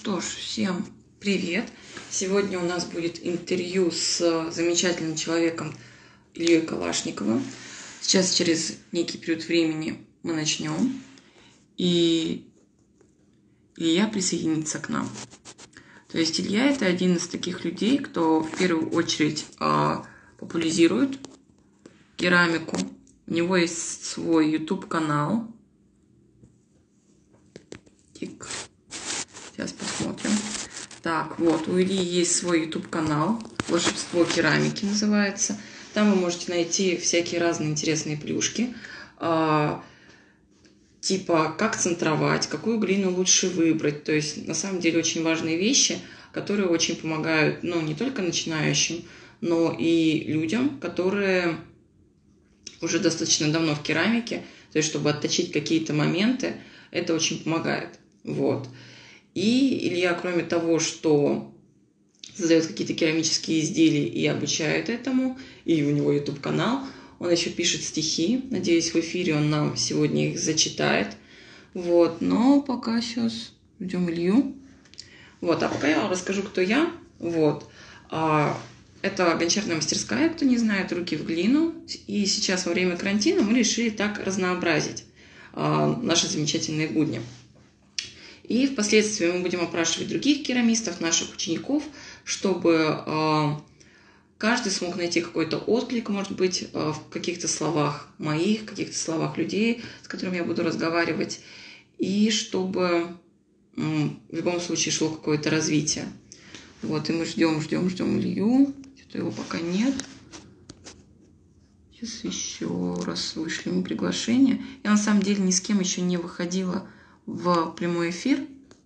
что ж, всем привет! Сегодня у нас будет интервью с замечательным человеком Ильей Калашниковым. Сейчас через некий период времени мы начнем, и Илья присоединится к нам. То есть Илья – это один из таких людей, кто в первую очередь популяризирует керамику. У него есть свой YouTube-канал. Сейчас посмотрим. Так, вот, у Ильи есть свой YouTube-канал. «Волшебство керамики» называется. Там вы можете найти всякие разные интересные плюшки. Типа, как центровать, какую глину лучше выбрать. То есть, на самом деле, очень важные вещи, которые очень помогают, не только начинающим, но и людям, которые уже достаточно давно в керамике. То есть, чтобы отточить какие-то моменты, это очень помогает. Вот. И Илья, кроме того, что создает какие-то керамические изделия и обучает этому, и у него YouTube-канал, он еще пишет стихи. Надеюсь, в эфире он нам сегодня их зачитает. Вот. Но пока сейчас ждем Илью. Вот. А пока я расскажу, кто я. Вот. Это гончарная мастерская, кто не знает, руки в глину. И сейчас во время карантина мы решили так разнообразить наши замечательные будни. И впоследствии мы будем опрашивать других керамистов, наших учеников, чтобы каждый смог найти какой-то отклик, может быть, в каких-то словах моих, в каких-то словах людей, с которыми я буду разговаривать, и чтобы в любом случае шло какое-то развитие. Вот, и мы ждем Илью. Что-то его пока нет. Сейчас еще раз вышлем ему приглашение. Я на самом деле ни с кем еще не выходила в прямой эфир.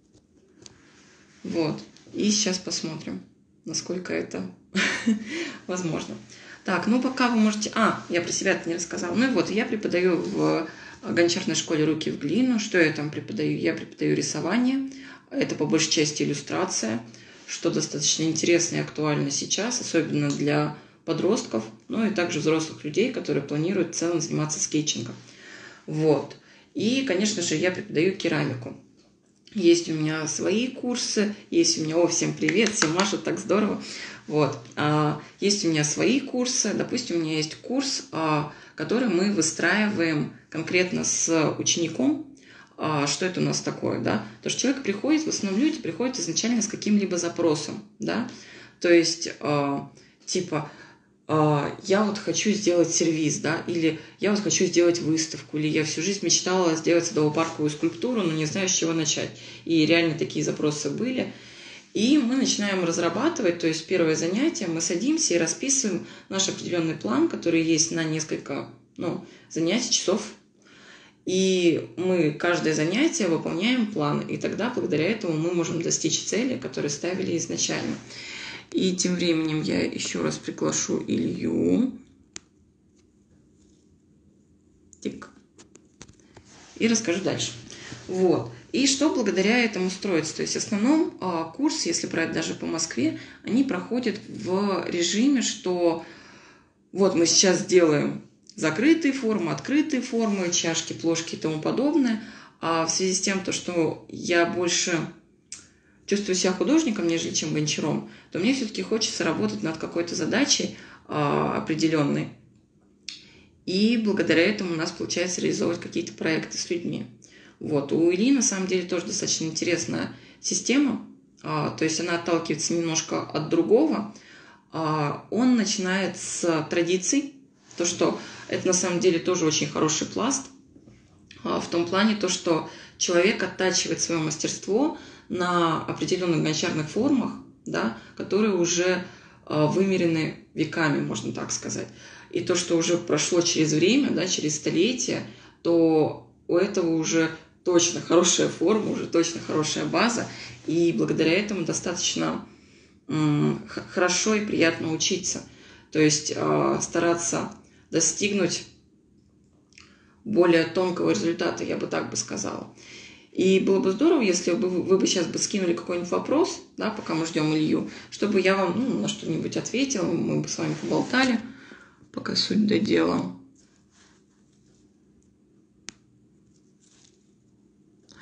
Вот. И сейчас посмотрим, насколько это возможно. Так, пока вы можете... я про себя-то не рассказала. Я преподаю в гончарной школе «Руки в глину». Что я там преподаю? Я преподаю рисование. Это по большей части иллюстрация, что достаточно интересно и актуально сейчас, особенно для подростков, и также взрослых людей, которые планируют в целом заниматься скетчингом. Вот. И, конечно же, я преподаю керамику. Есть у меня свои курсы, есть у меня... всем привет, всем машут, так здорово. Вот. Есть у меня свои курсы. Допустим, у меня есть курс, который мы выстраиваем конкретно с учеником. Что это у нас такое, да? То, что человек приходит, в основном люди приходят изначально с каким-либо запросом, да? То есть, я вот хочу сделать сервиз, да, или я вот хочу сделать выставку, или я всю жизнь мечтала сделать садово-парковую скульптуру, но не знаю, с чего начать. И реально такие запросы были. И мы начинаем разрабатывать, то есть первое занятие, мы садимся и расписываем наш определенный план, который есть на несколько занятий, часов. И мы каждое занятие выполняем план, и тогда благодаря этому мы можем достичь цели, которые ставили изначально. И тем временем я еще раз приглашу Илью. И расскажу дальше. Вот. И что благодаря этому строится? То есть в основном курсы, если брать даже по Москве, они проходят в режиме, что вот мы сейчас делаем закрытые формы, открытые формы, чашки, плошки и тому подобное. А в связи с тем, что я больше чувствую себя художником, нежели чем гончаром, то мне все-таки хочется работать над какой-то задачей определенной. И благодаря этому у нас получается реализовывать какие-то проекты с людьми. Вот. У Ильи на самом деле тоже достаточно интересная система. То есть она отталкивается немножко от другого. Он начинает с традиций. То, что это на самом деле тоже очень хороший пласт. В том плане, что человек оттачивает свое мастерство на определенных гончарных формах, да, которые уже вымерены веками, можно так сказать. И то, что уже прошло через время, да, через столетия, то у этого уже точно хорошая форма, уже точно хорошая база. И благодаря этому достаточно хорошо и приятно учиться. То есть стараться достигнуть более тонкого результата, я бы так сказала. И было бы здорово, если вы бы сейчас скинули какой-нибудь вопрос, да, пока мы ждем Илью, чтобы я вам на что-нибудь ответила, мы бы с вами поболтали, пока суть до дела.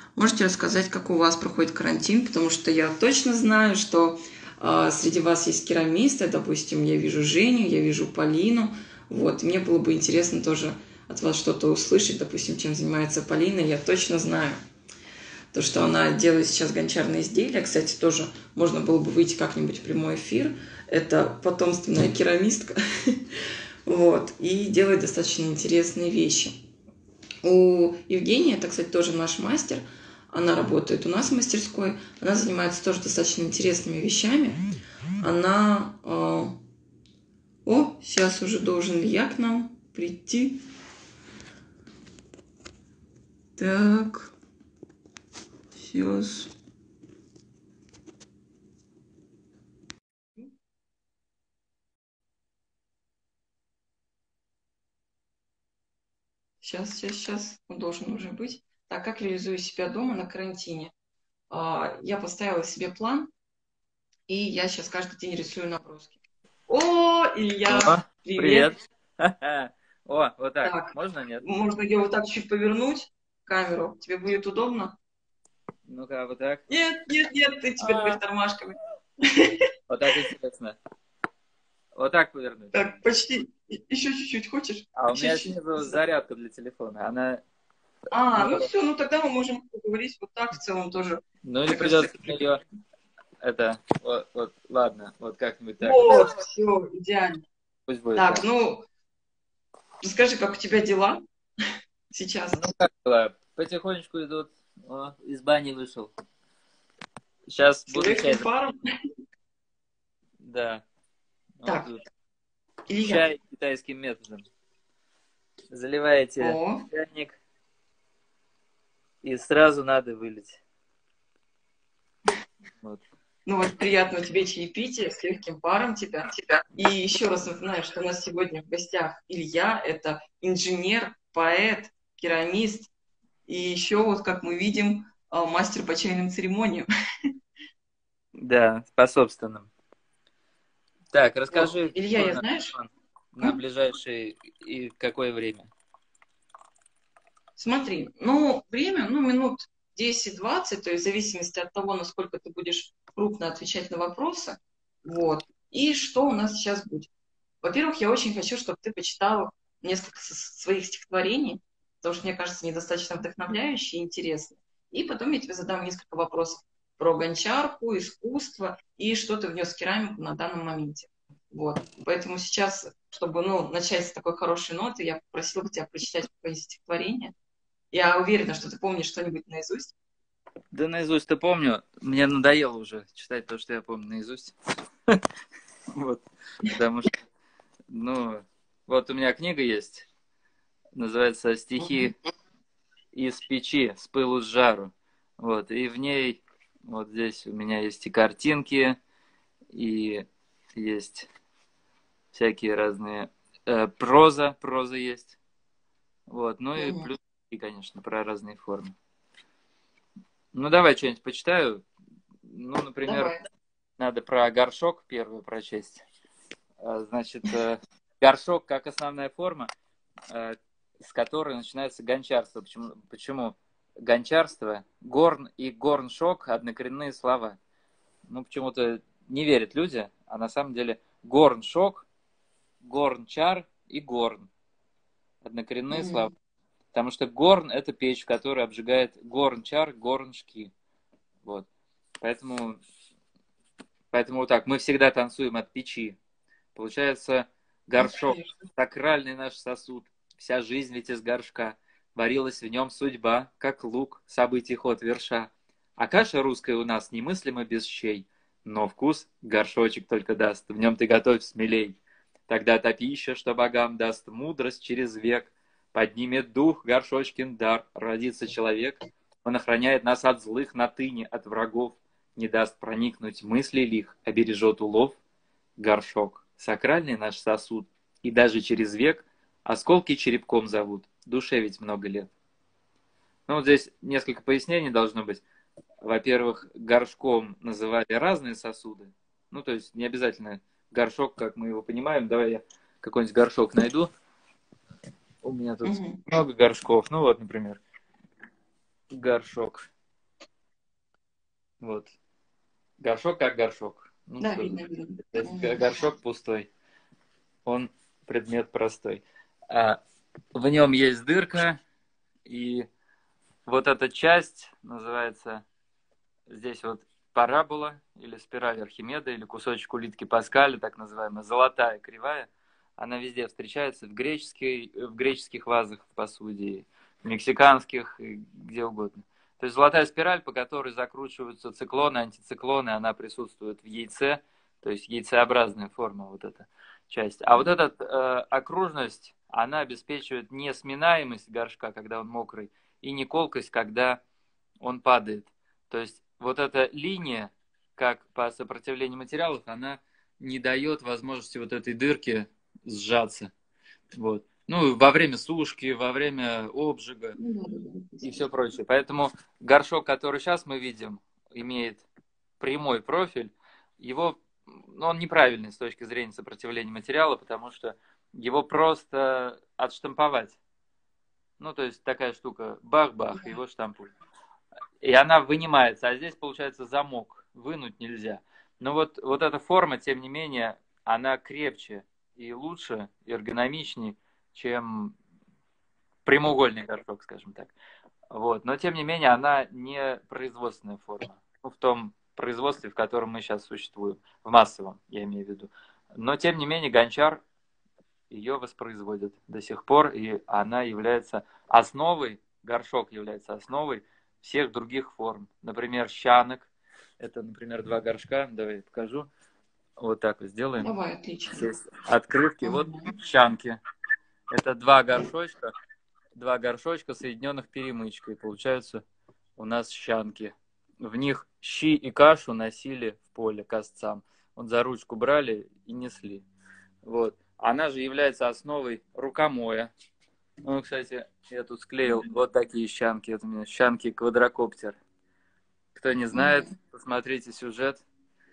Можете рассказать, как у вас проходит карантин, потому что я точно знаю, что среди вас есть керамисты, допустим, я вижу Женю, я вижу Полину, вот, мне было бы интересно тоже от вас что-то услышать, допустим, чем занимается Полина, я точно знаю. То, что она делает сейчас гончарные изделия, кстати, тоже можно было бы выйти как-нибудь в прямой эфир, это потомственная керамистка, вот, и делает достаточно интересные вещи. У Евгении, это, кстати, тоже наш мастер, она работает у нас в мастерской, она занимается тоже достаточно интересными вещами. Она... сейчас уже должен Илья к нам прийти. Так, сейчас... Сейчас. Он должен уже быть. Так, как реализую себя дома на карантине? Я поставила себе план, и я сейчас каждый день рисую наброски. О, Илья, О, привет. привет. О, вот так. Так, Можно, нет? можно ее вот так чуть повернуть, камеру. Тебе будет удобно? Ну-ка, вот так. Нет, ты теперь вверх тормашками. Вот так интересно. Вот так повернуть. Так, почти. Еще чуть-чуть, хочешь? А у Еще меня чуть-чуть. снизу зарядка для телефона. Она, Ну ну, все, тогда мы можем поговорить вот так в целом тоже. ну или Мне кажется, придется так прикольно. ее, ладно, вот как-нибудь так. Вот, все, идеально. Пусть будет Так, так. ну, расскажи, как у тебя дела сейчас? Ну, как дела? Потихонечку идут. О, из бани вышел. Сейчас С буду чай. легким паром? Да. Вот Так, тут. Илья. Чай китайским методом. Заливаете О, чайник, и сразу надо вылить. Вот. ну вот приятного тебе чаепития, с легким паром тебя. И еще раз напоминаю, что у нас сегодня в гостях Илья, это инженер, поэт, керамист, и еще вот, как мы видим, мастер по чайным церемониям. Да, по собственным. Так, Вот. расскажи, Илья, какой у я нас знаешь, план на ближайшие и какое время? смотри, ну, время, ну, минут 10-20, то есть в зависимости от того, насколько ты будешь крупно отвечать на вопросы, вот. И что у нас сейчас будет? Во-первых, я очень хочу, чтобы ты почитала несколько своих стихотворений, потому что, мне кажется, они достаточно вдохновляющие и интересные. И потом я тебе задам несколько вопросов про гончарку, искусство и что ты внес в керамику на данном моменте. Вот. Поэтому сейчас, чтобы начать с такой хорошей ноты, я попросила бы тебя прочитать твои стихотворения. Я уверена, что ты помнишь что-нибудь наизусть. Да наизусть-то помню. Мне надоело уже читать то, что я помню наизусть. Вот. Потому что, ну, вот у меня книга есть. Называется «Стихи из печи, с пылу с жару». Вот. И в ней, вот здесь у меня есть и картинки, и есть всякие разные проза есть. Вот. Ну и Мгм. плюс, и, конечно, про разные формы. Ну, давай что-нибудь почитаю. Ну, например, Давай. надо про горшок первую прочесть. Значит, горшок как основная форма, с которой начинается гончарство. Почему гончарство? Горн и горншок – однокоренные слова. Ну, почему-то не верят люди, а на самом деле горншок, горнчар и горн – однокоренные слова. Мгм. Потому что горн – это печь, в которой обжигает горнчар, горншки. Вот. Поэтому вот так, мы всегда танцуем от печи. Получается, Ну, горшок, конечно. сакральный наш сосуд, вся жизнь ведь из горшка. Варилась в нем судьба, как лук, событий ход верша. А каша русская у нас немыслима без щей, но вкус горшочек только даст, в нем ты готовь смелей. Тогда та пища, что богам даст мудрость через век, поднимет дух горшочкин дар, родится человек. Он охраняет нас от злых на тыне, от врагов, не даст проникнуть мысли лих, обережет улов. Горшок, сакральный наш сосуд, и даже через век осколки черепком зовут, душе ведь много лет. Ну вот здесь несколько пояснений должно быть. Во-первых, горшком называли разные сосуды, ну то есть не обязательно горшок, как мы его понимаем. Давай я какой-нибудь горшок найду. У меня тут Мгм. много горшков. Ну вот, например, горшок. Вот. Горшок как горшок. Ну, Да, что видно, же. видно. То есть горшок пустой. Он предмет простой. А в нем есть дырка, и вот эта часть называется здесь вот парабола или спираль Архимеда или кусочек улитки Паскаля, так называемая золотая кривая. Она везде встречается в греческих вазах в посуде, в мексиканских, и где угодно. То есть золотая спираль, по которой закручиваются циклоны, антициклоны, она присутствует в яйце, то есть яйцеобразная форма вот эта часть. А вот эта окружность, она обеспечивает несминаемость горшка, когда он мокрый, и не колкость, когда он падает. То есть вот эта линия, как по сопротивлению материалов, она не дает возможности вот этой дырке сжаться. Вот. Ну, во время сушки, во время обжига и все прочее. Поэтому горшок, который сейчас мы видим, имеет прямой профиль. Его, ну, он неправильный с точки зрения сопротивления материала, потому что его просто отштамповать. Ну, то есть такая штука, бах-бах, его штампуют. И она вынимается, а здесь получается замок, вынуть нельзя. Но вот эта форма, тем не менее, она крепче и лучше, и эргономичнее, чем прямоугольный горшок, скажем так. Вот. Но, тем не менее, она не производственная форма. Ну, в том производстве, в котором мы сейчас существуем. В массовом, я имею в виду. Но, тем не менее, гончар ее воспроизводит до сих пор, и она является основой, горшок является основой всех других форм. Например, щанок. Это, например, два горшка. Давай я покажу. Вот так вот сделаем. Давай, отлично. Здесь открытки. Вот щанки. Это два горшочка, соединенных перемычкой. Получаются у нас щанки. В них щи и кашу носили в поле к овцам. Вот за ручку брали и несли. Вот. Она же является основой рукомоя. Ну, кстати, я тут склеил вот такие щанки. Это у меня щанки квадрокоптер. Кто не знает, посмотрите сюжет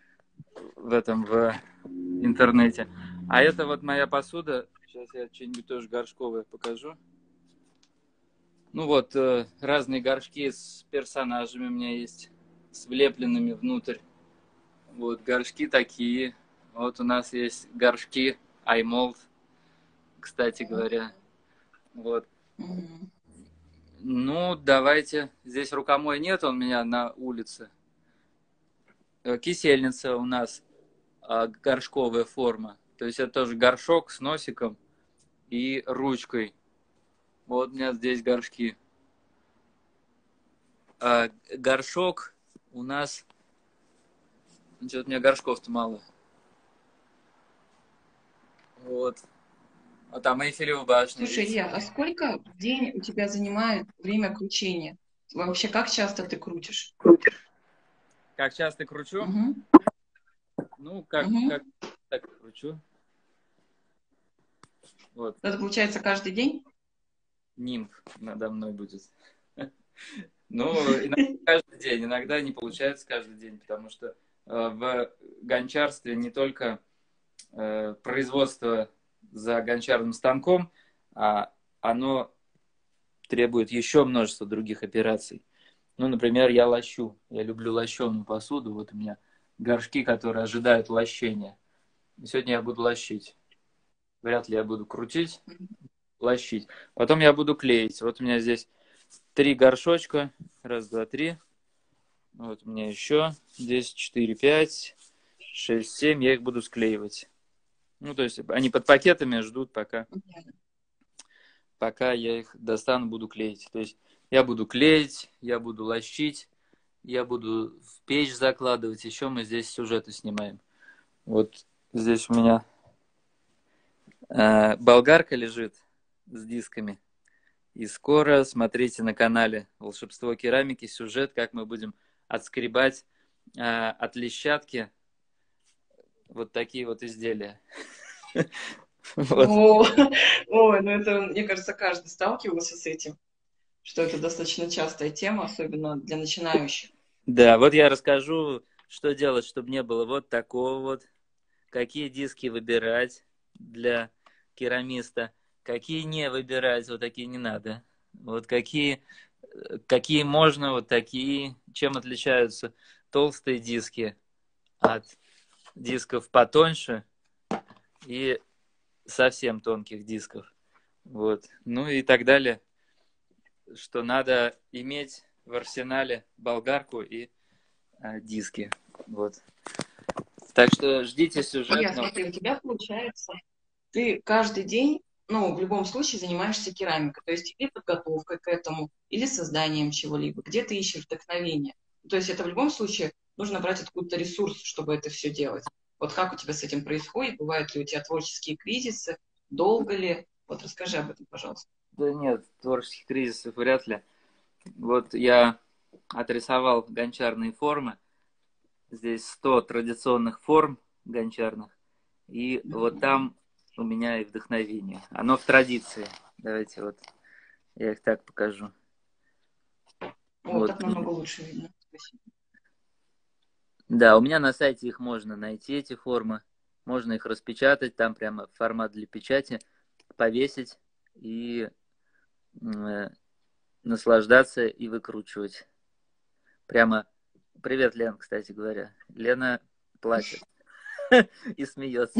в интернете. А это вот моя посуда. Сейчас я что-нибудь тоже горшковое покажу. Ну вот, разные горшки с персонажами у меня есть, с влепленными внутрь. Вот, горшки такие. Вот у нас есть горшки iMold, кстати говоря. Вот. Ну, давайте. Здесь рукомой нет, он у меня на улице. Кисельница у нас горшковая форма. То есть это тоже горшок с носиком и ручкой. Вот у меня здесь горшки. Горшок у нас... Что-то у меня горшков-то мало. Вот. А там Эйфелева башня. Слушай, Илья, а сколько в день у тебя занимает время кручения? Вообще, как часто ты крутишь? Как часто кручу? Угу. Ну, как так кручу. Вот. Это получается каждый день? Нимб надо мной будет. Ну, иногда каждый день, иногда не получается каждый день, потому что в гончарстве не только производство за гончарным станком, а оно требует еще множества других операций. Ну, например, я лощу. Я люблю лощеную посуду. Вот у меня горшки, которые ожидают лощения. И сегодня я буду лощить. Вряд ли я буду крутить, лощить. Потом я буду клеить. Вот у меня здесь 3 горшочка. Раз, два, три. Вот у меня еще. Здесь 4, 5, 6, 7. Я их буду склеивать. Ну, то есть они под пакетами ждут, пока я их достану, буду клеить. То есть я буду клеить, я буду лощить, я буду в печь закладывать. Еще мы здесь сюжеты снимаем. Вот здесь у меня болгарка лежит с дисками. И скоро смотрите на канале «Волшебство керамики» сюжет, как мы будем отскребать от лещатки вот такие вот изделия. Ой, ну это, мне кажется, каждый сталкивался с этим, что это достаточно частая тема, особенно для начинающих. Да, вот я расскажу, что делать, чтобы не было вот такого вот, какие диски выбирать для керамиста, какие не выбирать, вот такие не надо. Вот какие можно, вот такие, чем отличаются толстые диски от дисков потоньше и совсем тонких дисков. Вот. Ну и так далее, что надо иметь в арсенале болгарку и диски. Вот. Так что ждите сюжет. Я смотрю, у тебя получается, ты каждый день, ну, в любом случае занимаешься керамикой, то есть или подготовкой к этому, или созданием чего-либо, где ты ищешь вдохновение. То есть это в любом случае нужно брать откуда-то ресурс, чтобы это все делать. Вот как у тебя с этим происходит? Бывают ли у тебя творческие кризисы? Долго ли? Вот расскажи об этом, пожалуйста. Да нет, творческих кризисов вряд ли. Вот я отрисовал гончарные формы. Здесь 100 традиционных форм гончарных. И вот там у меня и вдохновение. Оно в традиции. Давайте вот я их так покажу. О, Вот. так намного лучше видно. Спасибо. Да, у меня на сайте их можно найти, эти формы. Можно их распечатать, там прямо формат для печати, повесить и наслаждаться и выкручивать. Прямо привет, Лен, кстати говоря. Лена плачет и смеется.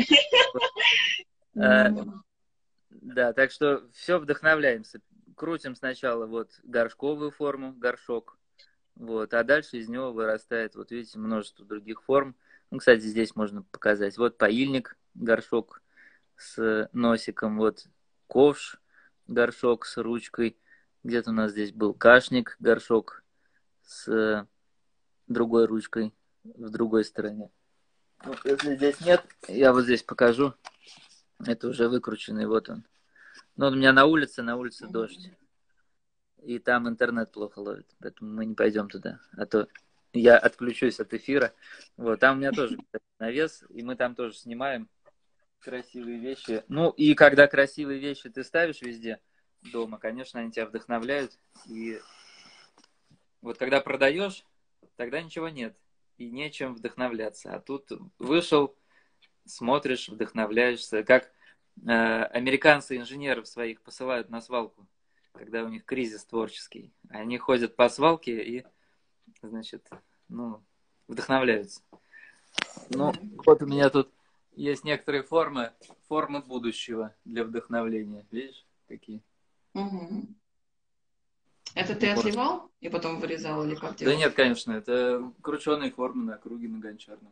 Да, так что все вдохновляемся. Крутим сначала вот горшковую форму, горшок, вот, а дальше из него вырастает, вот видите, множество других форм. Ну, кстати, здесь можно показать. Вот поильник, горшок с носиком, вот ковш, горшок с ручкой. Где-то у нас здесь был кашник, горшок с другой ручкой в другой стороне. Ну, если здесь нет, я вот здесь покажу. Это уже выкрученный, вот он. Но он у меня на улице дождь. И там интернет плохо ловит, поэтому мы не пойдем туда. А то я отключусь от эфира. Вот, там у меня тоже навес, и мы там тоже снимаем красивые вещи. Ну, и когда красивые вещи ты ставишь везде дома, конечно, они тебя вдохновляют. И вот когда продаешь, тогда ничего нет. И нечем вдохновляться. А тут вышел, смотришь, вдохновляешься. Как американцы инженеров своих посылают на свалку, когда у них кризис творческий. Они ходят по свалке и, значит, ну, вдохновляются. Ну, вот у меня тут есть некоторые формы будущего для вдохновления. Видишь, какие? Угу. Это ты отливал и потом вырезал или как делал? Да нет, конечно, это крученые формы на круге, на гончарном.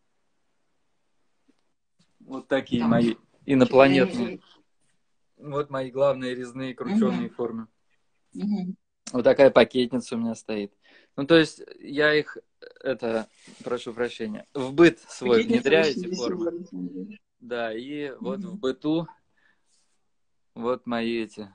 Вот такие Там мои инопланетные. Вот мои главные резные крученые формы. Вот такая пакетница у меня стоит. Ну, то есть, я их, прошу прощения, в быт свой внедряю эти формы. Да, и вот в быту вот мои эти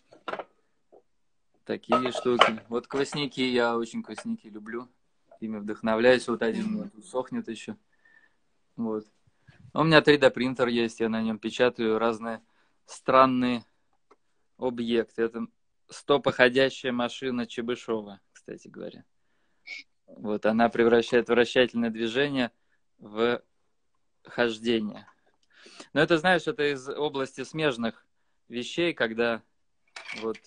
такие штуки. Вот квасники, я очень квасники люблю. Ими вдохновляюсь. Вот один у меня тут сохнет еще. Вот. У меня 3D принтер есть, я на нем печатаю разные странные объекты. Это стопоходящая машина Чебышева, кстати говоря. Вот, она превращает вращательное движение в хождение. Но это, знаешь, это из области смежных вещей, когда вот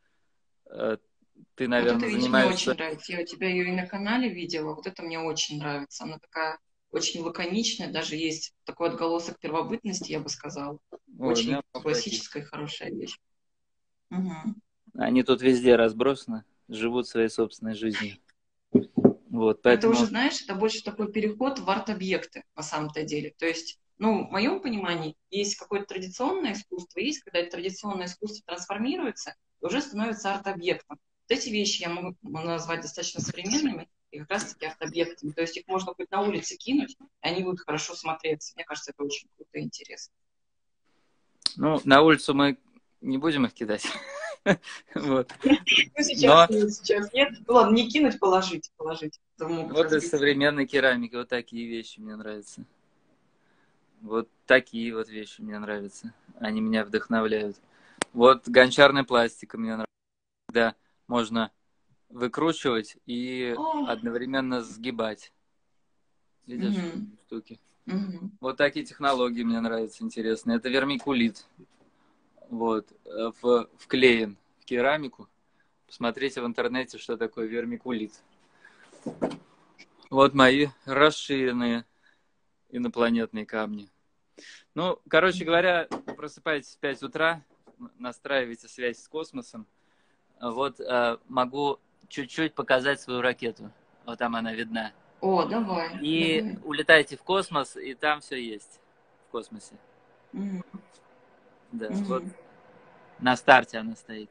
ты, наверное, вот это вещь занимаешься... мне очень нравится. Я у тебя ее и на канале видела. Вот это мне очень нравится. Она такая очень лаконичная. Даже есть такой отголосок первобытности, я бы сказала. Ой, очень классическая, хорошая вещь. Угу. Они тут везде разбросаны, живут своей собственной жизнью. Вот, Это поэтому... уже, знаешь, это больше такой переход в арт-объекты на самом-то деле. То есть, ну, в моем понимании, есть какое-то традиционное искусство, есть, когда это традиционное искусство трансформируется, и уже становится арт-объектом. Вот эти вещи я могу назвать достаточно современными и как раз-таки арт-объектами. То есть их можно хоть на улице кинуть, и они будут хорошо смотреться. Мне кажется, это очень круто и интересно. Ну, на улицу мы не будем их кидать. Вот. Ну, сейчас нет. Ладно, не кинуть, положить. Вот из современной керамики вот такие вещи мне нравятся. Вот такие вот вещи мне нравятся. Они меня вдохновляют. Вот гончарная пластика мне нравится. Когда можно выкручивать и одновременно сгибать. Видишь, штуки. Вот такие технологии мне нравятся, интересные. Это вермикулит. Вот, вклеен в керамику. Посмотрите в интернете, что такое вермикулит. Вот мои расширенные инопланетные камни. Ну, короче говоря, просыпайтесь в 5 утра, настраивайте связь с космосом. Вот могу чуть-чуть показать свою ракету. Вот там она видна. О, давай, И давай. улетайте в космос, и там все есть в космосе. Мгм, Да, вот мгм. на старте она стоит.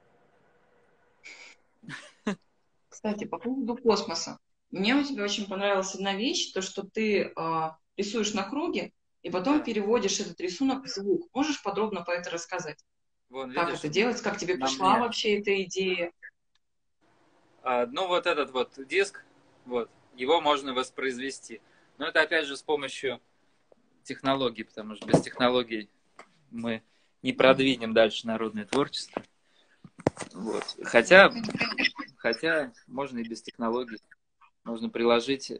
Кстати, по поводу космоса. Мне у тебя очень понравилась одна вещь, то, что ты рисуешь на круге и потом Да. переводишь этот рисунок в звук. Можешь подробно по это рассказать? Вон, Как видишь, это делать? Как тебе на пришла мне. вообще эта идея? Ну, вот этот вот диск, вот, его можно воспроизвести. Но это, опять же, с помощью технологий, потому что без технологий мы не Мгм. продвинем дальше народное творчество. Вот. Да. Хотя можно и без технологий. Можно приложить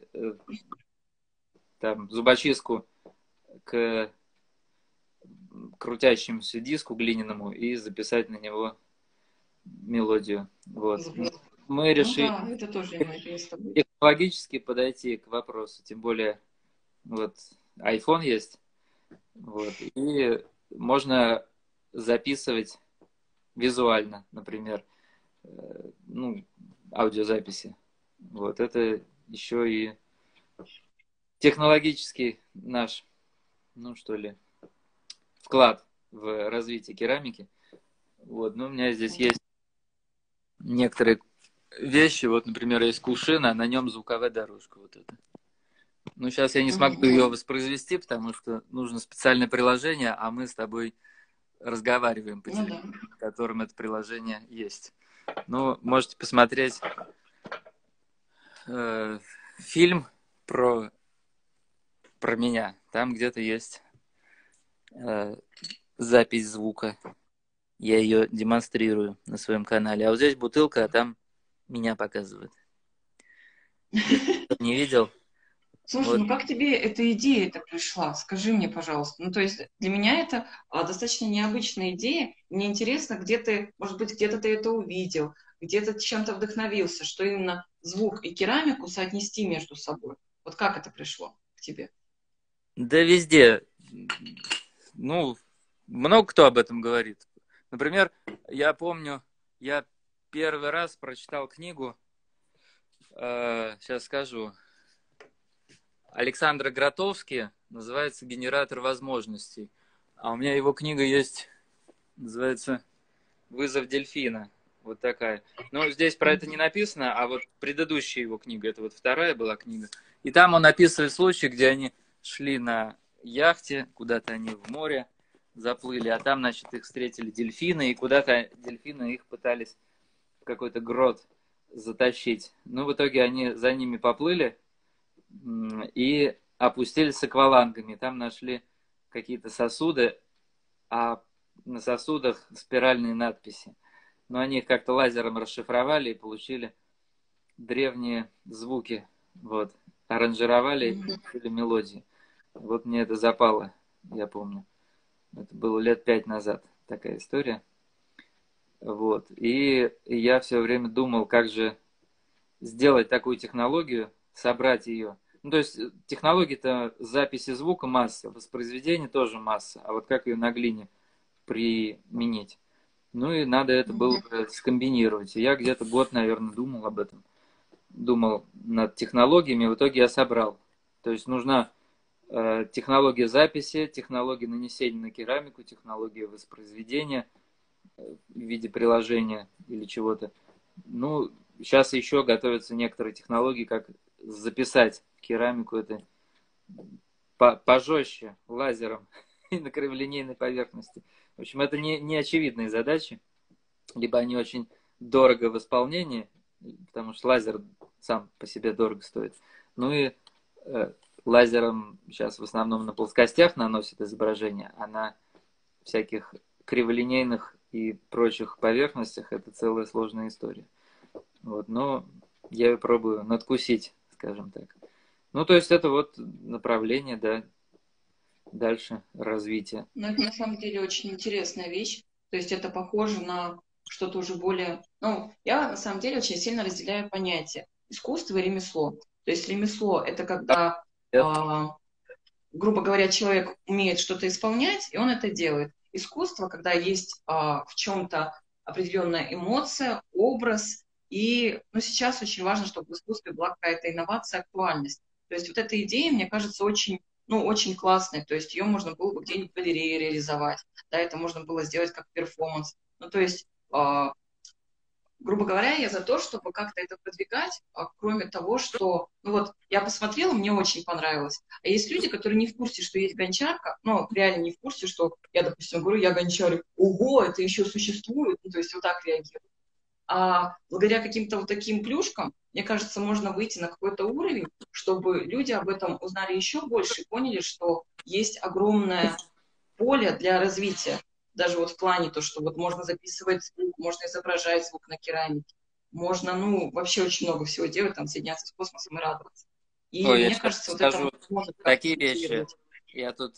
там зубочистку к крутящемуся диску глиняному и записать на него мелодию. Вот. Звук. Мы Ну решили да, это тоже имеет место быть. технологически подойти к вопросу. Тем более, вот iPhone есть. Вот, и можно записывать визуально, например, ну, аудиозаписи. Вот это еще и технологический наш, ну что ли, вклад в развитие керамики. Вот, ну, у меня здесь есть некоторые вещи, вот, например, есть кувшин, а на нем звуковая дорожка вот эта. Ну, сейчас я не смогу Мгм. ее воспроизвести, потому что нужно специальное приложение, а мы с тобой разговариваем по Ну да. телефону, в котором это приложение есть. Ну, можете посмотреть э, фильм про, про меня. Там где-то есть э, запись звука. Я ее демонстрирую на своем канале. А вот здесь бутылка, а там меня показывает. Если кто не видел, Слушай, вот. ну как тебе эта идея-то пришла? Скажи мне, пожалуйста. Ну, то есть для меня это достаточно необычная идея. Мне интересно, где ты, может быть, где-то ты это увидел, где-то чем-то вдохновился, что именно звук и керамику соотнести между собой. Вот как это пришло к тебе? Да везде. Ну, много кто об этом говорит. Например, я помню, я первый раз прочитал книгу, сейчас скажу, Александра Гротовски, называется «Генератор возможностей». А у меня его книга есть, называется «Вызов дельфина». Вот такая. Но здесь про это не написано, а вот предыдущая его книга, это вот вторая была книга. И там он описывает случай, где они шли на яхте, куда-то они в море заплыли, а там, значит, их встретили дельфины, и куда-то дельфины их пытались в какой-то грот затащить. Ну, в итоге они за ними поплыли, и опустились с аквалангами. Там нашли какие-то сосуды, а на сосудах спиральные надписи. Но они их как-то лазером расшифровали и получили древние звуки. Вот. Аранжировали и получили мелодии. Вот мне это запало, я помню. Это было лет 5 назад такая история. Вот. И я все время думал, как же сделать такую технологию, собрать ее. Ну, то есть технологии-то записи звука масса, воспроизведения тоже масса, а вот как ее на глине применить? Ну и надо это было бы скомбинировать. И я где-то год, наверное, думал об этом. Думал над технологиями, в итоге я собрал. То есть нужна технология записи, технология нанесения на керамику, технология воспроизведения в виде приложения или чего-то. Ну, сейчас еще готовятся некоторые технологии, как записать керамику это пожестче лазером и на криволинейной поверхности. В общем, это не очевидные задачи, либо они очень дорого в исполнении, потому что лазер сам по себе дорого стоит. Ну и лазером сейчас в основном на плоскостях наносят изображение, а на всяких криволинейных и прочих поверхностях это целая сложная история. Вот, но я ее пробую надкусить, скажем так. Ну, то есть это вот направление, да, дальше развития. Ну, это на самом деле очень интересная вещь. То есть это похоже на что-то уже более... Ну, я на самом деле очень сильно разделяю понятия искусство и ремесло. То есть ремесло – это когда, грубо говоря, человек умеет что-то исполнять, и он это делает. Искусство, когда есть в чем-то определенная эмоция, образ, и сейчас очень важно, чтобы в искусстве была какая-то инновация, актуальность. То есть вот эта идея, мне кажется, очень, очень классной. То есть ее можно было бы где-нибудь в галерее реализовать. Да, это можно было сделать как перформанс. То есть грубо говоря, я за то, чтобы как-то это продвигать, кроме того, что, я посмотрела, мне очень понравилось. А есть люди, которые не в курсе, что есть гончарка, реально не в курсе, что я, допустим, говорю, я гончарик, ого, это еще существует, то есть вот так реагирую. А благодаря каким-то вот таким плюшкам, мне кажется, можно выйти на какой-то уровень, чтобы люди об этом узнали еще больше и поняли, что есть огромное поле для развития. Даже вот в плане то, что вот можно записывать звук, можно изображать звук на керамике, можно, вообще очень много всего делать, там, соединяться с космосом и радоваться. И Ой, я мне сейчас кажется, вот это скажу может как-то такие вещи. мотивировать. Я тут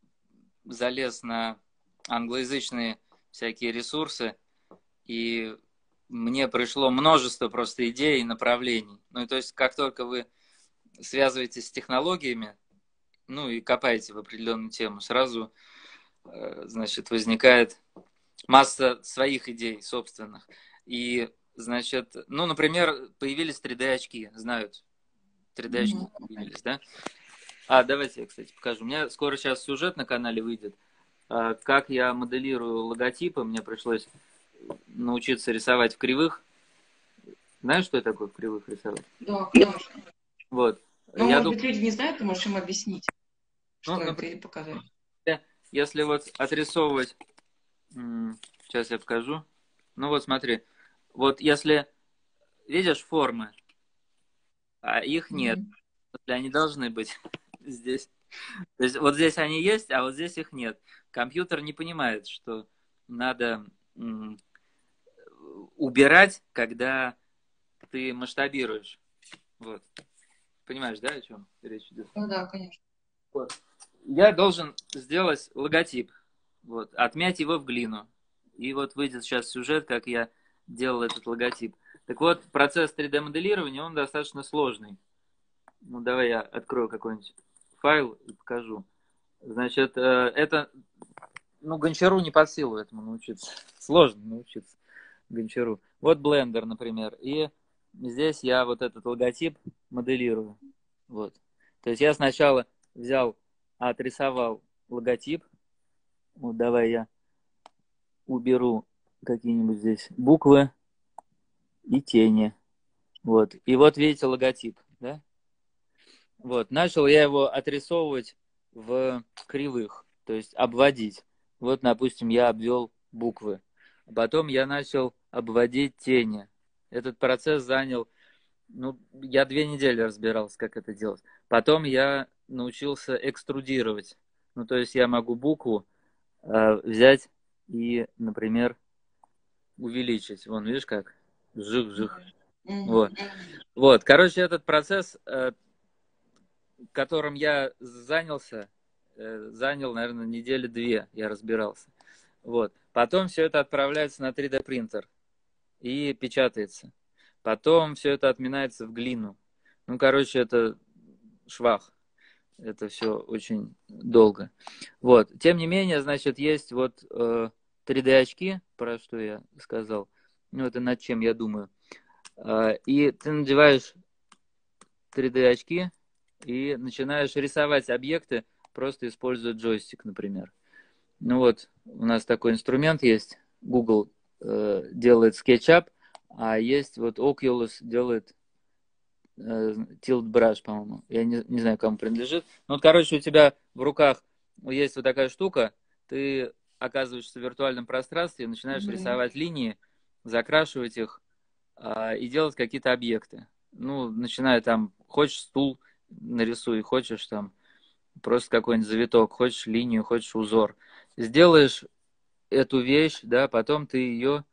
залез на англоязычные всякие ресурсы, и мне пришло множество просто идей и направлений. То есть, как только вы связываетесь с технологиями, и копаете в определенную тему, сразу, значит, возникает масса своих идей собственных. И, значит, например, появились 3D-очки, знают, 3D-очки появились, да? Давайте я, кстати, покажу. У меня скоро сейчас сюжет на канале выйдет. Как я моделирую логотипы, мне пришлось научиться рисовать в кривых. Знаешь, что я такое в кривых рисовать? Да, конечно. Вот. Я Может думаю, быть, люди не знают, ты можешь им объяснить, что это, например, или показать. если вот отрисовывать... Сейчас я покажу. Вот смотри. Вот если видишь формы, а их нет, они должны быть здесь. То есть вот здесь они есть, а вот здесь их нет. Компьютер не понимает, что надо убирать, когда ты масштабируешь. Вот. Понимаешь, да, о чем речь идет? Да, конечно. Вот. Я должен сделать логотип. Вот. Отмять его в глину. И вот выйдет сейчас сюжет, как я делал этот логотип. Так вот, процесс 3D-моделирования, он достаточно сложный. Давай я открою какой-нибудь файл и покажу. Значит, это, Гончару не под силу этому научиться. Сложно научиться Гончару. Вот Blender, например. И здесь я вот этот логотип моделирую. Вот. То есть я сначала отрисовал логотип. Вот давай я уберу какие-нибудь здесь буквы и тени. Вот. И вот видите логотип, да? Вот. Начал я его отрисовывать в кривых, то есть обводить. Вот, допустим, я обвел буквы. Потом я начал обводить тени. Этот процесс занял, я 2 недели разбирался, как это делать. Потом я научился экструдировать. То есть я могу букву взять и, например, увеличить. Вон, видишь как? Жих-жих. Вот. Короче, этот процесс, которым я занялся, занял, наверное, 2 недели, я разбирался. Вот. Потом все это отправляется на 3D принтер и печатается. Потом все это отминается в глину. Короче, это швах. Это все очень долго. Вот. Тем не менее, значит, есть вот 3D-очки, про что я сказал. Это над чем я думаю. И ты надеваешь 3D-очки и начинаешь рисовать объекты, просто используя джойстик, например. У нас такой инструмент есть. Google делает SketchUp, а есть вот Oculus делает Tilt Brush, по-моему. Я не знаю, кому принадлежит. Короче, у тебя в руках есть вот такая штука, ты оказываешься в виртуальном пространстве и начинаешь рисовать линии, закрашивать их и делать какие-то объекты. Начиная там, хочешь стул нарисуй, хочешь там просто какой-нибудь завиток, хочешь линию, хочешь узор. Сделаешь эту вещь, да, потом ты ее,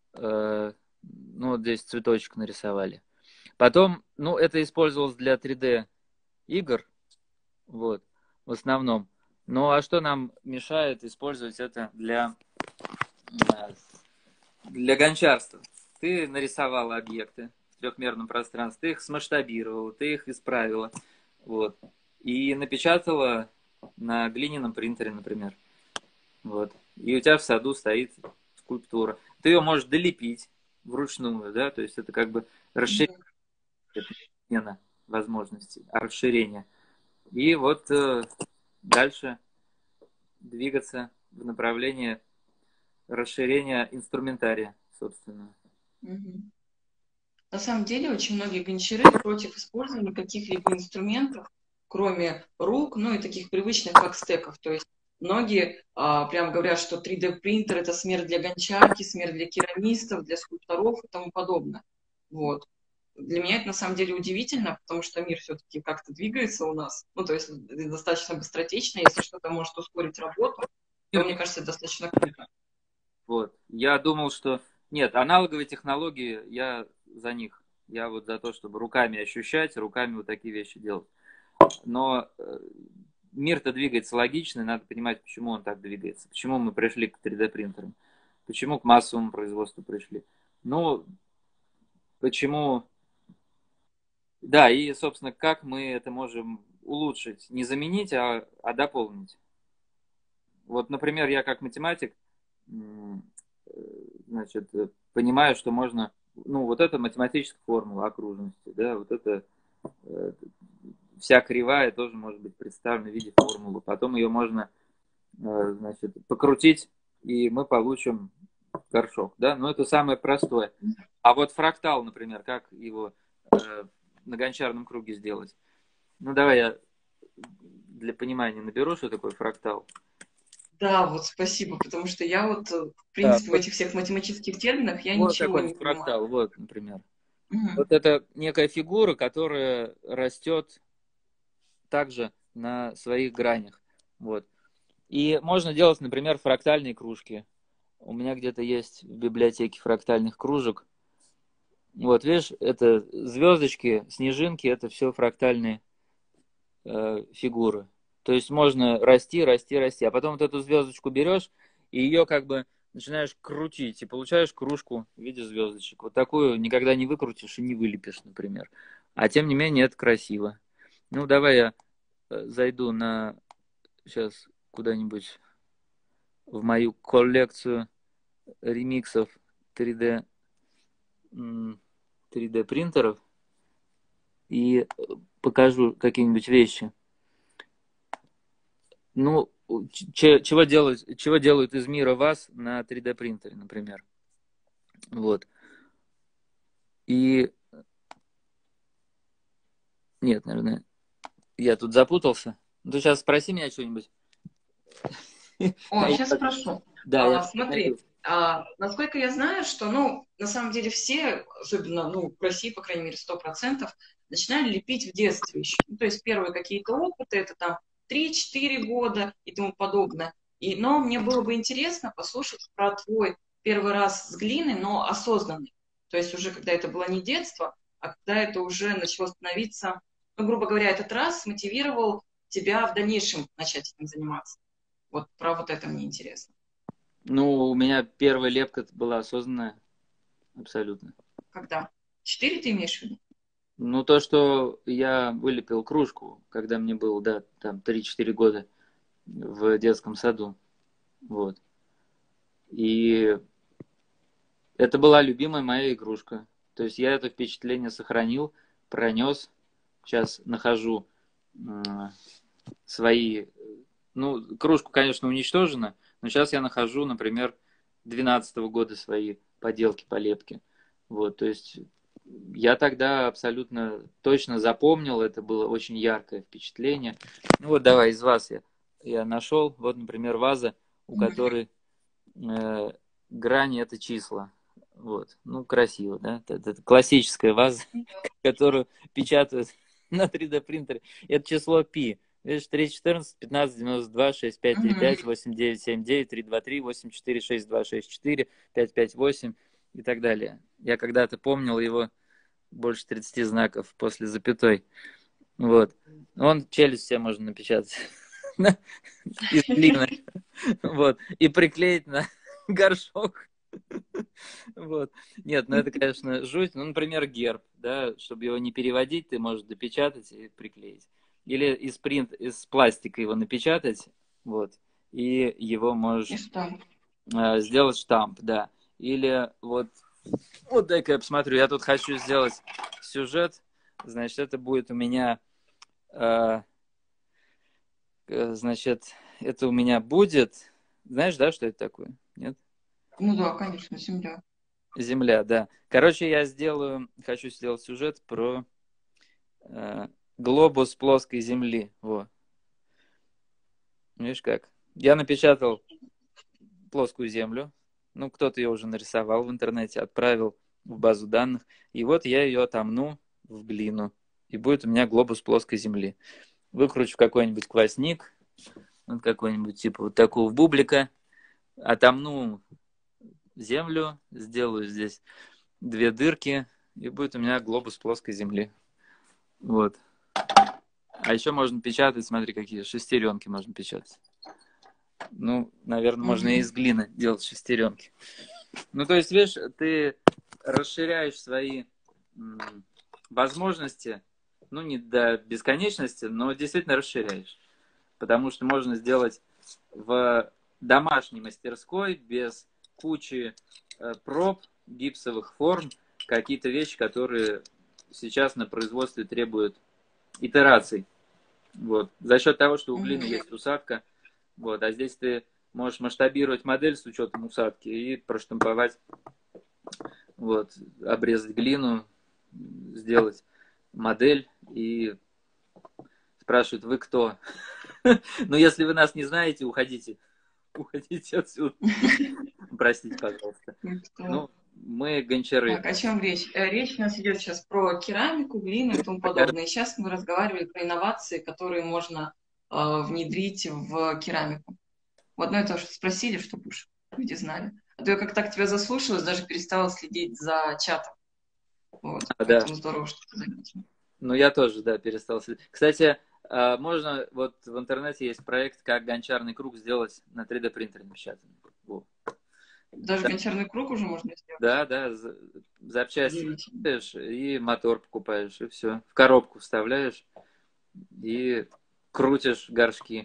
вот здесь цветочек нарисовали. Потом, это использовалось для 3D игр, вот, в основном. А что нам мешает использовать это для гончарства? Ты нарисовал объекты трехмерном пространстве, ты их смасштабировала, ты их исправила, вот, и напечатала на глиняном принтере, например, вот, и у тебя в саду стоит скульптура. Ты ее можешь долепить вручную, да, то есть это как бы расширение, это не смена возможностей, а расширение. И вот дальше двигаться в направлении расширения инструментария, собственно. Мгм. На самом деле очень многие гончары против использования каких-либо инструментов, кроме рук, ну и таких привычных, как стеков. То есть многие прям говорят, что 3D-принтер – это смерть для гончарки, смерть для керамистов, для скульпторов и тому подобное. Вот. Для меня это на самом деле удивительно, потому что мир все-таки как-то двигается у нас. Ну, то есть достаточно быстротечно. Если что-то может ускорить работу, то, мне кажется, это достаточно круто. Вот. Я думал, что... Нет, аналоговые технологии, я за них. Я вот за то, чтобы руками ощущать, руками вот такие вещи делать. Но мир-то двигается логично, и надо понимать, почему он так двигается. Почему мы пришли к 3D-принтерам. Почему к массовому производству пришли. Ну, почему... Да, и, собственно, как мы это можем улучшить. Не заменить, а дополнить. Вот, например, я как математик, значит, понимаю, что можно, ну, вот это математическая формула окружности, да, вот это э, вся кривая тоже может быть представлена в виде формулы. Потом ее можно, значит, покрутить, и мы получим горшок, да, но это самое простое. А вот фрактал, например, как его на гончарном круге сделать? Ну, давай я для понимания наберу, что такое фрактал. Да, вот спасибо, потому что я вот, в Да, принципе, в вот, этих всех математических терминах я вот ничего какой-нибудь не понимаю. фрактал, вот, например. Мгм. Вот это некая фигура, которая растет также на своих гранях. Вот. И можно делать, например, фрактальные кружки. У меня где-то есть в библиотеке фрактальных кружек. Вот, видишь, это звездочки, снежинки, это все фрактальные фигуры. То есть можно расти, расти, расти. А потом вот эту звездочку берешь и ее как бы начинаешь крутить. И получаешь кружку в виде звездочек. Вот такую никогда не выкрутишь и не вылепишь, например. А тем не менее это красиво. Ну, давай я зайду на сейчас куда-нибудь в мою коллекцию ремиксов 3D, 3D принтеров и покажу какие-нибудь вещи. Ну, чего делают из мира вас на 3D принтере, например. Вот. И нет, наверное, я тут запутался. Ну, ты сейчас спроси меня что-нибудь. О, сейчас спрошу. Да, я Смотри, насколько я знаю, что, ну, на самом деле все, особенно, ну, в России, по крайней мере, 100%, начинали лепить в детстве еще. Ну, то есть первые какие-то опыты, это там 3-4 года и тому подобное. Но мне было бы интересно послушать про твой первый раз с глиной, но осознанный. То есть уже когда это было не детство, а когда это уже начало становиться, ну, грубо говоря, этот раз мотивировал тебя в дальнейшем начать этим заниматься. Вот про вот это мне интересно. Ну, у меня первая лепка была осознанная, абсолютно. Когда? 4 ты имеешь в виду? Ну, то, что я вылепил кружку, когда мне было, да, там 3-4 года в детском саду. Вот. И это была любимая моя игрушка. То есть я это впечатление сохранил, пронес. Сейчас нахожу свои... Ну, кружку, конечно, уничтожена, но сейчас я нахожу, например, 12-го года свои поделки по лепке. Вот, то есть я тогда абсолютно точно запомнил, это было очень яркое впечатление. Ну вот давай из вас я нашел, вот, например, ваза, у которой грани это числа. Вот, ну красиво, да? Это классическая ваза, которую печатают на 3D принтере. Это число π. Видишь, 3, 14, 15, 92, 6, 5, 3, 5, 8, 9, 7, 9, 3, 2, 3, 8, 4, 6, 2, 6, 4, 5, 5, 8 и так далее. Я когда-то помнил его больше 30 знаков после запятой. Вот. Он челюсть себе можно напечатать из глины. Вот. И приклеить на горшок. Вот. Нет, ну это, конечно, жуть. Ну, например, герб, да, чтобы его не переводить, ты можешь допечатать и приклеить. Или из пластика его напечатать, вот, и его И можешь что? сделать штамп, да. Или вот дай-ка я посмотрю, я тут хочу сделать сюжет, значит, это будет у меня, значит, это у меня будет, знаешь, да, что это такое? Нет? Ну да, конечно, земля. Земля, да. Короче, хочу сделать сюжет про глобус плоской Земли. Во. Видишь как? Я напечатал плоскую Землю. Ну, кто-то ее уже нарисовал в интернете, отправил в базу данных. И вот я ее отомну в глину. И будет у меня глобус плоской Земли. Выкручу какой-нибудь квасник, вот какой-нибудь типа вот такого бублика, отомну Землю, сделаю здесь 2 дырки, и будет у меня глобус плоской Земли. Вот. А еще можно печатать, смотри, какие шестеренки можно печатать. Ну, наверное, можно и из глины делать шестеренки. Ну, то есть, видишь, ты расширяешь свои возможности, ну, не до бесконечности, но действительно расширяешь. Потому что можно сделать в домашней мастерской без кучи проб, гипсовых форм, какие-то вещи, которые сейчас на производстве требуют итераций. Вот. За счет того, что у глины есть усадка, вот, а здесь ты можешь масштабировать модель с учетом усадки и проштамповать, вот, обрезать глину, сделать модель и спрашивают, вы кто? Ну, если вы нас не знаете, уходите. Уходите отсюда. Простите, пожалуйста. Ну, мы гончары. Так, о чем речь? Речь у нас идет сейчас про керамику, глину и тому подобное. Сейчас мы разговаривали про инновации, которые можно внедрить в керамику. Вот, ну это что спросили, чтобы уж люди знали. А то я как так тебя заслушалась, даже перестала следить за чатом. Вот, поэтому здорово, что ты заметил. Ну, я тоже, да, перестал следить. Кстати, можно, вот в интернете есть проект, как гончарный круг сделать на 3D принтере напечатанный. Даже гончарный круг уже можно сделать? Да, да, запчасти покупаешь и мотор покупаешь, и все. В коробку вставляешь и крутишь горшки.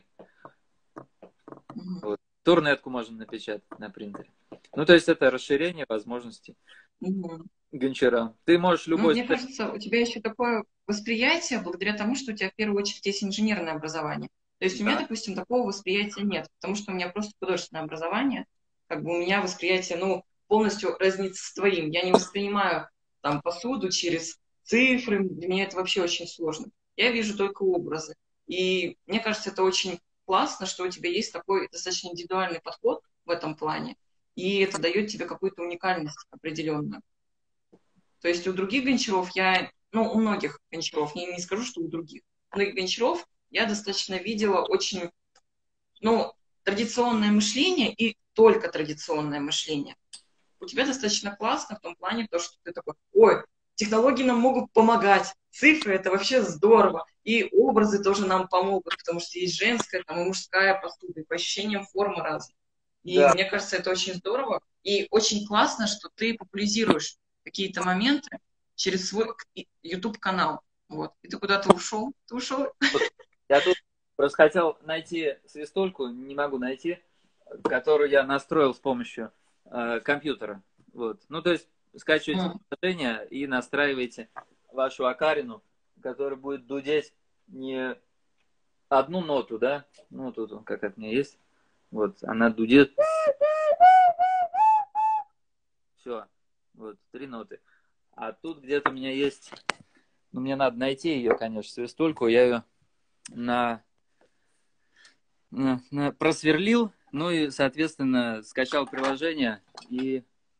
Вот. Турнетку можно напечатать на принтере. Ну, то есть это расширение возможностей гончара. Ты можешь любой... Ну, мне кажется, у тебя еще такое восприятие благодаря тому, что у тебя в первую очередь есть инженерное образование. То есть у меня, допустим, такого восприятия нет, потому что у меня просто художественное образование. Как бы у меня восприятие, ну, полностью разнится с твоим. Я не воспринимаю там посуду через цифры, для меня это вообще очень сложно. Я вижу только образы. И мне кажется, это очень классно, что у тебя есть такой достаточно индивидуальный подход в этом плане, и это дает тебе какую-то уникальность определенную. То есть у других гончаров у многих гончаров, я не скажу, что у других, у многих гончаров я достаточно видела очень, традиционное мышление и только традиционное мышление. У тебя достаточно классно в том плане, то, что ты такой, ой, технологии нам могут помогать, цифры это вообще здорово, и образы тоже нам помогут, потому что есть женская там, и мужская посуда, и по ощущениям формы разные. И мне кажется, это очень здорово, и очень классно, что ты популяризируешь какие-то моменты через свой YouTube-канал. Вот. И ты куда-то ушел? Ты ушел? Я тут просто хотел найти свистульку, не могу найти, которую я настроил с помощью компьютера. Вот. Ну, то есть скачиваете приложение и настраиваете вашу окарину, которая будет дудеть не одну ноту, да? Ну, тут как от меня есть. Вот, она дудет. Все. Вот, 3 ноты. А тут где-то у меня есть... Ну, мне надо найти ее, конечно, свистульку. Я ее просверлил, ну и, соответственно, скачал приложение и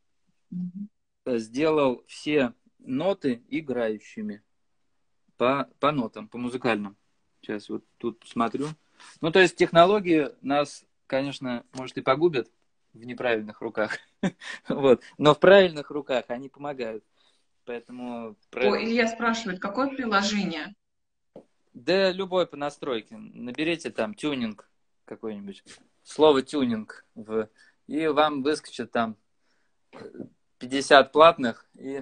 сделал все ноты играющими по нотам, по музыкальным. Сейчас вот тут смотрю. Ну, то есть технологии нас, конечно, может и погубят в неправильных руках. Вот. Но в правильных руках они помогают. Поэтому... Илья спрашивает, какое приложение? Да, любой по настройке. Наберите там тюнинг какой-нибудь. Слово тюнинг. И вам выскочит там 50 платных и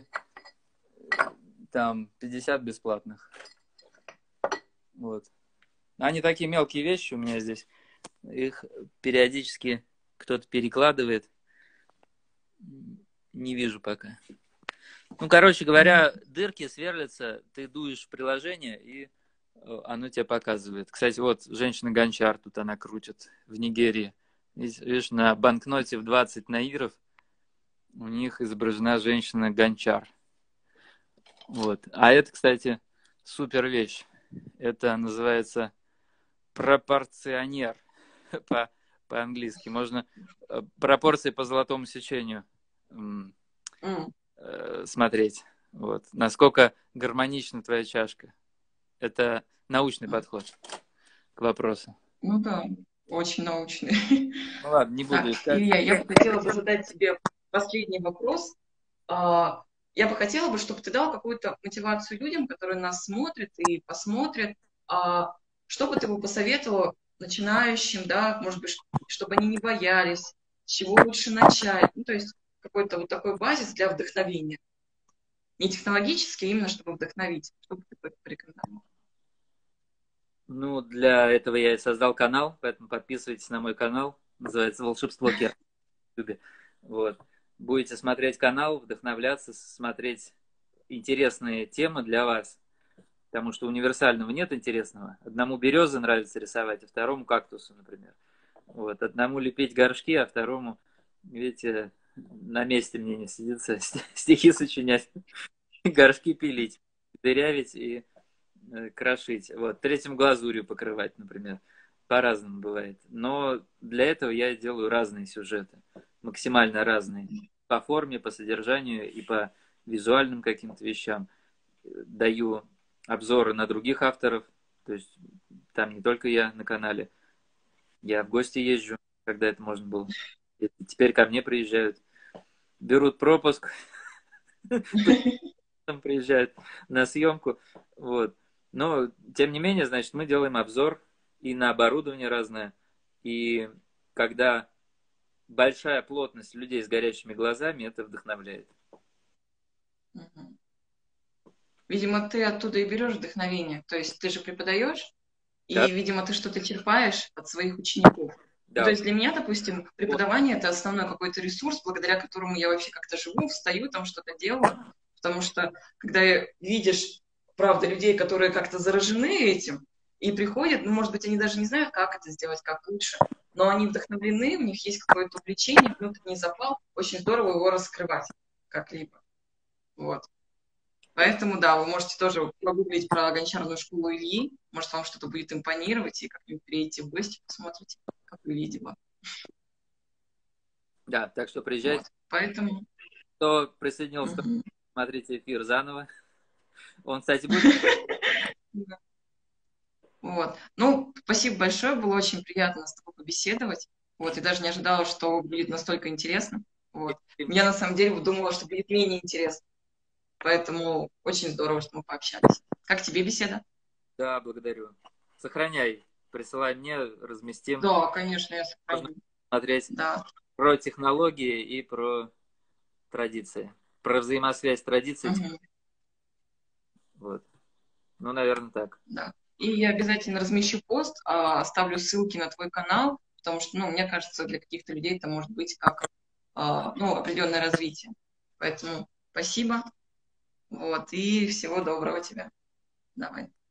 там 50 бесплатных. Вот. Они такие мелкие вещи у меня здесь. Их периодически кто-то перекладывает. Не вижу пока. Ну, короче говоря, дырки сверлятся, ты дуешь в приложение, и оно тебе показывает. Кстати, вот женщина-гончар, тут она крутит в Нигерии. Видишь, на банкноте в 20 наиров у них изображена женщина-гончар. Вот. А это, кстати, супер вещь. Это называется пропорционер по-английски. Можно пропорции по золотому сечению смотреть. Вот. Насколько гармонична твоя чашка. Это научный подход к вопросу. Ну да, очень научный. Ну ладно, не буду Так, искать. Илья, я бы хотела бы задать тебе последний вопрос. Я бы хотела бы, чтобы ты дал какую-то мотивацию людям, которые нас смотрят и посмотрят. Что бы ты бы посоветовал начинающим, да, может быть, чтобы они не боялись, с чего лучше начать? Ну, то есть какой-то вот такой базис для вдохновения. Не технологический, а именно чтобы вдохновить. Что бы ты порекомендовал? Ну, для этого я и создал канал, поэтому подписывайтесь на мой канал. Называется «Волшебство Кер» в YouTube. Вот. Будете смотреть канал, вдохновляться, смотреть интересные темы для вас. Потому что универсального нет интересного. Одному березы нравится рисовать, а второму кактусу, например. Вот. Одному лепить горшки, а второму, видите, на месте мне не сидится стихи сочинять, горшки пилить, дырявить и крошить. Вот. Третьим глазурью покрывать, например. По-разному бывает. Но для этого я делаю разные сюжеты. Максимально разные. По форме, по содержанию и по визуальным каким-то вещам. Даю обзоры на других авторов. То есть там не только я на канале. Я в гости езжу, когда это можно было. И теперь ко мне приезжают. Берут пропуск. Там приезжают на съемку. Вот. Но, тем не менее, значит, мы делаем обзор и на оборудование разное. И когда большая плотность людей с горящими глазами, это вдохновляет. Видимо, ты оттуда и берешь вдохновение. То есть ты же преподаешь, Да? и, видимо, ты что-то черпаешь от своих учеников. Ну, Да. то есть для меня, допустим, преподавание – это основной какой-то ресурс, благодаря которому я вообще как-то живу, встаю, там что-то делаю. Потому что, когда видишь, правда, людей, которые как-то заражены этим, и приходят, ну, может быть, они даже не знают, как это сделать, как лучше, но они вдохновлены, у них есть какое-то увлечение, внутренний запал, очень здорово его раскрывать как-либо. Вот. Поэтому, да, вы можете тоже погуглить про гончарную школу Ильи. Может, вам что-то будет импонировать, и как-нибудь приедете в гости, посмотрите, как вы видимо. Да, так что приезжайте. Вот. Поэтому... Кто присоединился, смотрите эфир заново. Он, кстати, будет... Вот. Ну, спасибо большое, было очень приятно с тобой побеседовать. Вот, и даже не ожидала, что будет настолько интересно. Вот. Я на самом деле думала, что будет менее интересно. Поэтому очень здорово, что мы пообщались. Как тебе беседа? Да, благодарю. Сохраняй, присылай мне, разместим. Да, конечно, я сохраню. Можно смотреть про технологии и про традиции. Про взаимосвязь традиций. Вот. Ну, наверное, так. Да. И я обязательно размещу пост, оставлю ссылки на твой канал, потому что, ну, мне кажется, для каких-то людей это может быть как, ну, определенное развитие. Поэтому спасибо. Вот, и всего доброго тебе. Давай.